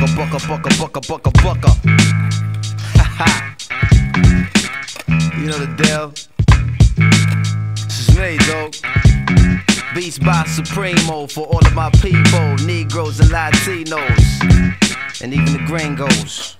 bucka. Haha. You know the deal. This is me, dog. Beats by Supremo for all of my people, Negroes and Latinos, and even the gringos.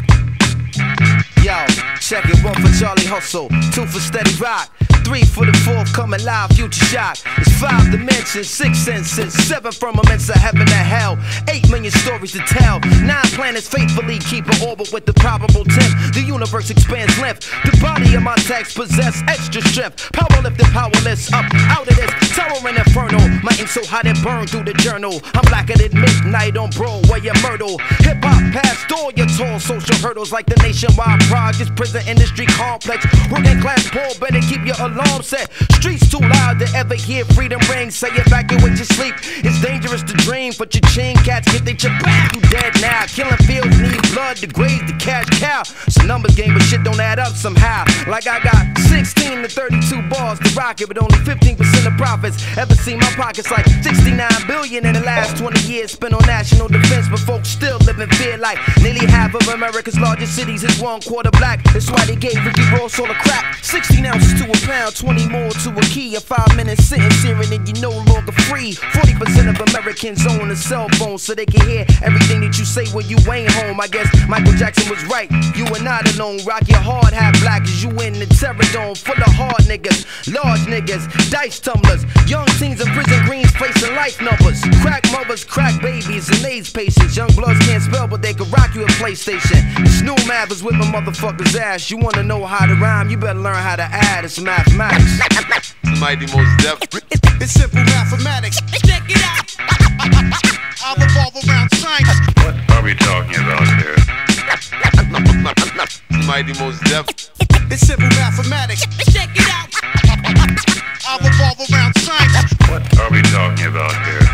Yo, check it, 1 for Charlie Hustle, 2 for Steady Rock, 3 for the forthcoming live Future Shock. It's 5 dimensions, 6 senses, 7 firmaments of heaven and hell, 8 million stories to tell, 9 planets faithfully keep an orbit with the probable temp. The universe expands length. The body of my text possess extra strength. Powerlifting, powerless, up out of this towering inferno. My ink so hot it burned through the journal. I'm blacker than midnight on Broadway and Myrtle. Hip hop past all your tall social hurdles like the nationwide projects, prison industry complex. Working class poor, better keep your alarm set. Streets too loud to ever hear freedom ring. Say evacuate your sleep. It's dangerous to dream, but your chain cats get they chip back. You dead now. Killing fields need blood to graze the cash cow. It's a numbers game, but shit don't add up somehow. Like I got 16 to 32 bars to rock it, but only 15% of profits. Ever seen my pockets like 69 billion in the last 20 years spent on national defense, but folks still live in fear like nearly half of America's largest cities is 1/4 black. That's why they gave Ricky Ross all the crack. 16 ounces to a pound, 20 more to a key. A 5-minute sentence hearing and you're no longer free. 40% of Americans own a cell phone so they can hear everything that you say when you ain't home. I guess Michael Jackson was right. You are not alone. Rock your hard hat black as you in the terror dome full of hard niggas, large niggas, dice tumblers, young teens in prison greens facing life numbers, crack mothers, crack babies, and AIDS patients. Young bloods can't spell, but they can rock you a PlayStation. This new math is whipping motherfuckers' ass. You wanna know how to rhyme? You better learn how to add. It's mathematics. Mighty Mos Def. It's simple mathematics. Check it out. I'll revolve around science. What are we talking about here? Mighty Mos Def. It's simple mathematics. Check it out. I'll revolve around science. What are we talking about here?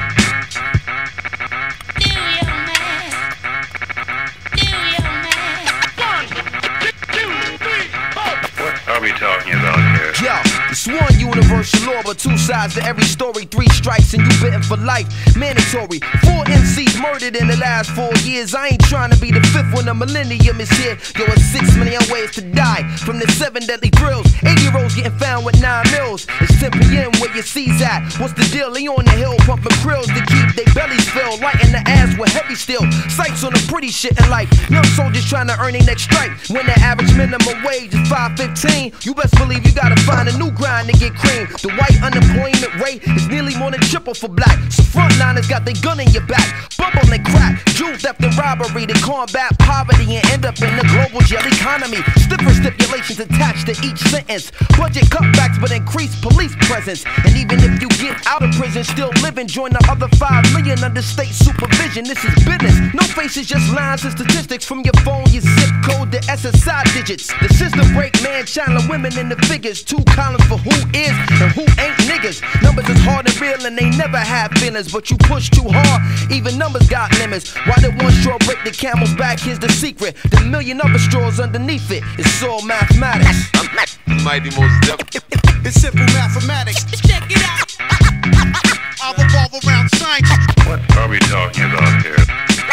What are we talking about here? Yo, it's one universal law, but 2 sides to every story. 3 strikes and you bitten for life. Mandatory. 4 MCs murdered in the last 4 years. I ain't trying to be the 5th when the millennium is here. Yo, it's 6 million ways to die from the 7 deadly thrills. 8-year-olds getting found with 9 mils. It's 10 p.m. where your C's at. What's the deal? They on the hill pumping krills to keep their bellies filled. Lighting the ass with heavy steel. Sights on the pretty shit in life. Young soldiers trying to earn their next strike. When the average minimum wage is $5.15, you best believe you gotta find a new grind to get cream. The white unemployment rate is nearly more than triple for black. So frontliners got their gun in your back. Bubble and crack, jewel theft and robbery to combat poverty and end up in the global jail economy. Stiffer stipulations attached to each sentence. Budget cutbacks but increased police presence. And even if you get out of prison, still living, join the other 5 million under state supervision. This is business. No faces, just lines and statistics from your phone, your zip code, the SSI digits. The system break man, channeling women in the figures. 2 columns for who is and who ain't niggas. Numbers is hard and real and they never have feelings, but you push too hard, even numbers got limits. Why did one straw break the camel's back? Here's the secret. The million other straws underneath it. It's all mathematics. Mighty Mos Def. It's simple mathematics. Check it out. I'll revolve around science. What are we talking about here?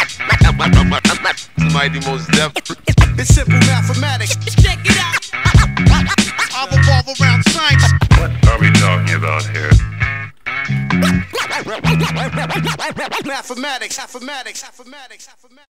Mighty Mos Def. It's simple mathematics. Check it out. I'll revolve around science. What are we talking about here? Mathematics.